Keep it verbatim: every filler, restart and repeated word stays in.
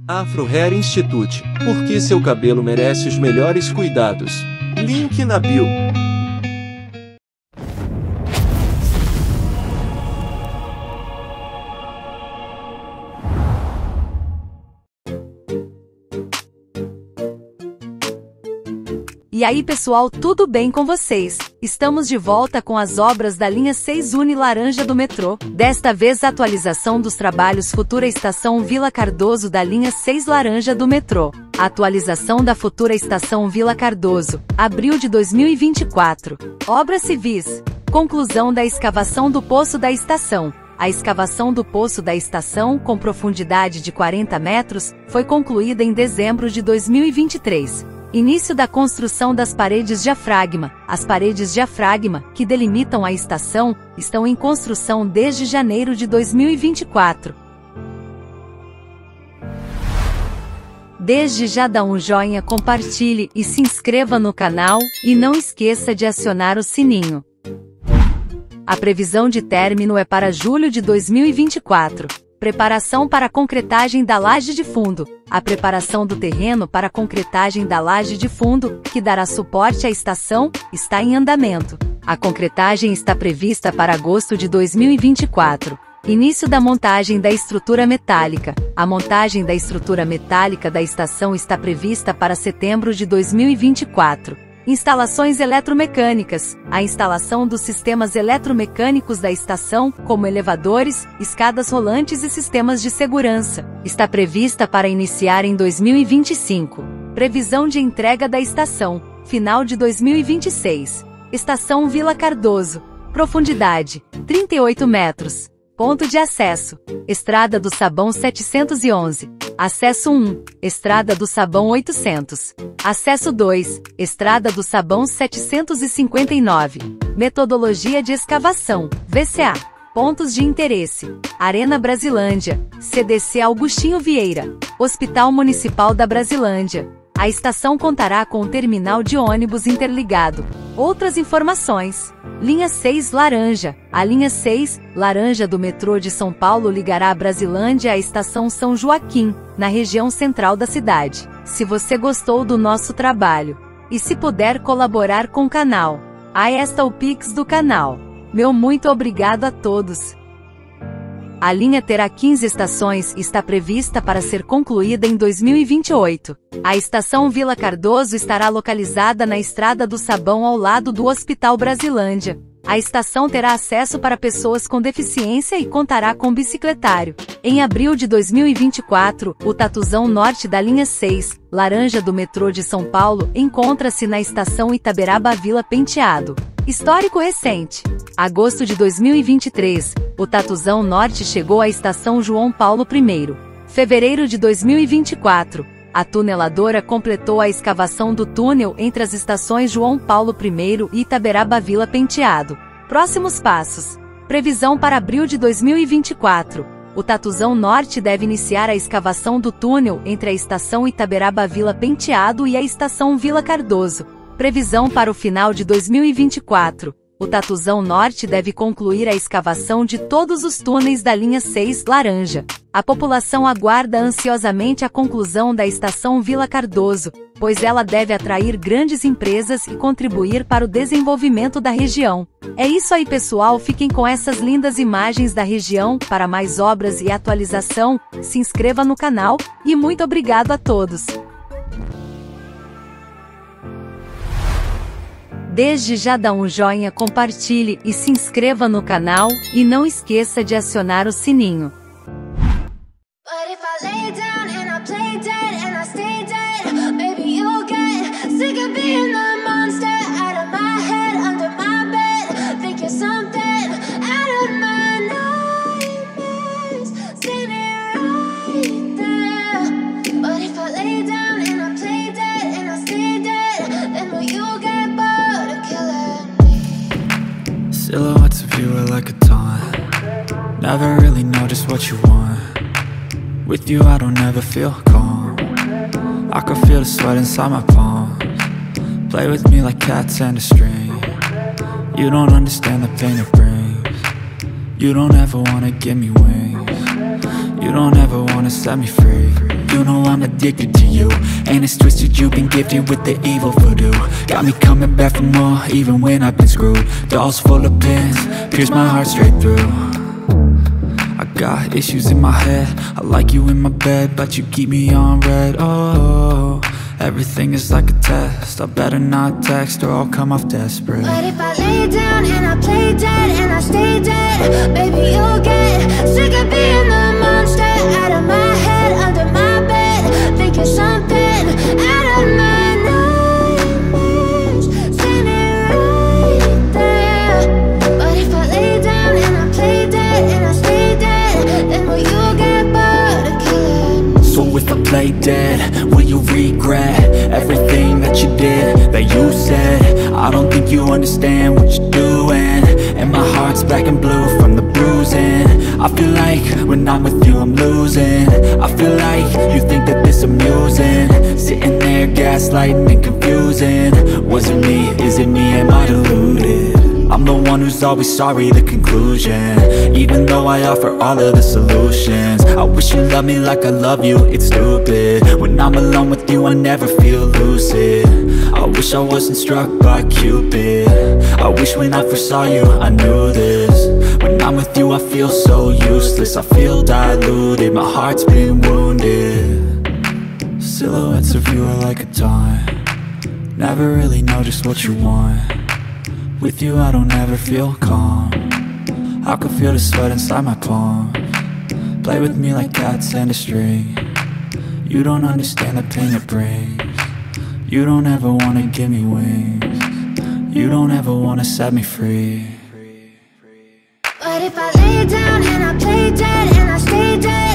Afro Hair Institute, porque seu cabelo merece os melhores cuidados. Link na bio. E aí pessoal, tudo bem com vocês? Estamos de volta com as obras da linha seis Uni Laranja do metrô. Desta vez a atualização dos trabalhos futura estação Vila Cardoso da linha seis Laranja do metrô. A atualização da futura estação Vila Cardoso, abril de dois mil e vinte e quatro. Obras civis. Conclusão da escavação do poço da estação. A escavação do poço da estação, com profundidade de quarenta metros, foi concluída em dezembro de dois mil e vinte e três. Início da construção das paredes diafragma. As paredes diafragma, que delimitam a estação, estão em construção desde janeiro de dois mil e vinte e quatro. Desde já dá um joinha, compartilhe e se inscreva no canal, e não esqueça de acionar o sininho. A previsão de término é para julho de dois mil e vinte e quatro. Preparação para a concretagem da laje de fundo. A preparação do terreno para a concretagem da laje de fundo, que dará suporte à estação, está em andamento. A concretagem está prevista para agosto de dois mil e vinte e quatro. Início da montagem da estrutura metálica. A montagem da estrutura metálica da estação está prevista para setembro de dois mil e vinte e quatro. Instalações eletromecânicas. A instalação dos sistemas eletromecânicos da estação, como elevadores, escadas rolantes e sistemas de segurança, está prevista para iniciar em dois mil e vinte e cinco. Previsão de entrega da estação, final de dois mil e vinte e seis. Estação Vila Cardoso. Profundidade, trinta e oito metros. Ponto de acesso: Estrada do Sabão setecentos e onze. Acesso um, Estrada do Sabão oitocentos. Acesso dois, Estrada do Sabão setecentos e cinquenta e nove. Metodologia de escavação, V C A. Pontos de interesse: Arena Brasilândia, C D C Augustinho Vieira, Hospital Municipal da Brasilândia. A estação contará com um terminal de ônibus interligado. Outras informações: Linha seis Laranja. A linha seis Laranja do metrô de São Paulo ligará a Brasilândia à estação São Joaquim, na região central da cidade. Se você gostou do nosso trabalho, e se puder colaborar com o canal, aí está o Pix do canal. Meu muito obrigado a todos. A linha terá quinze estações e está prevista para ser concluída em dois mil e vinte e oito. A estação Vila Cardoso estará localizada na Estrada do Sabão ao lado do Hospital Brasilândia. A estação terá acesso para pessoas com deficiência e contará com bicicletário. Em abril de dois mil e vinte e quatro, o Tatuzão Norte da linha seis, Laranja do metrô de São Paulo, encontra-se na estação Itaberaba Vila Penteado. Histórico recente. Agosto de dois mil e vinte e três, o Tatuzão Norte chegou à estação João Paulo I. Fevereiro de dois mil e vinte e quatro, a tuneladora completou a escavação do túnel entre as estações João Paulo I e Itaberaba Vila Penteado. Próximos passos. Previsão para abril de dois mil e vinte e quatro. O Tatuzão Norte deve iniciar a escavação do túnel entre a estação Itaberaba Vila Penteado e a estação Vila Cardoso. Previsão para o final de dois mil e vinte e quatro. O Tatuzão Norte deve concluir a escavação de todos os túneis da linha seis Laranja. A população aguarda ansiosamente a conclusão da estação Vila Cardoso, pois ela deve atrair grandes empresas e contribuir para o desenvolvimento da região. É isso aí pessoal, fiquem com essas lindas imagens da região. Para mais obras e atualização, se inscreva no canal, e muito obrigado a todos. Desde já dá um joinha, compartilhe e se inscreva no canal, e não esqueça de acionar o sininho. Silhouettes of you are like a taunt. Never really know just what you want. With you I don't ever feel calm. I can feel the sweat inside my palms. Play with me like cats and a string. You don't understand the pain it brings. You don't ever wanna give me wings. You don't ever wanna wanna set me free. You know I'm addicted to you, and it's twisted, you've been gifted with the evil voodoo. Got me coming back for more, even when I've been screwed. Dolls full of pins, pierce my heart straight through. I got issues in my head, I like you in my bed, but you keep me on red. Oh, everything is like a test, I better not text or I'll come off desperate. But if I lay down and I play dead and I stay dead, baby you'll get sick of being the monster out of my head, under my bed, thinking something out of my nightmares, standing right there. But if I lay down and I play dead and I stay dead, then will you get bored of killing? So if I play dead, will you regret everything that you did, that you said? I don't think you understand what you're doing, and my heart's black and blue from the bruising. I feel like when I'm with you I'm losing. I feel like you think that this amusing, sitting there gaslighting and confusing. Was it me? Is it me? Am I deluded? I'm the one who's always sorry, the conclusion, even though I offer all of the solutions. I wish you loved me like I love you, it's stupid. When I'm alone with you I never feel lucid. I wish I wasn't struck by Cupid. I wish when I first saw you I knew this. When I'm with you I feel so useless, I feel diluted, my heart's been wounded. Silhouettes of you are like a taunt, never really know just what you want. With you I don't ever feel calm, I can feel the sweat inside my palms. Play with me like cats and a string, you don't understand the pain it brings. You don't ever wanna give me wings, you don't ever wanna set me free. But if I lay down and I play dead and I stay dead,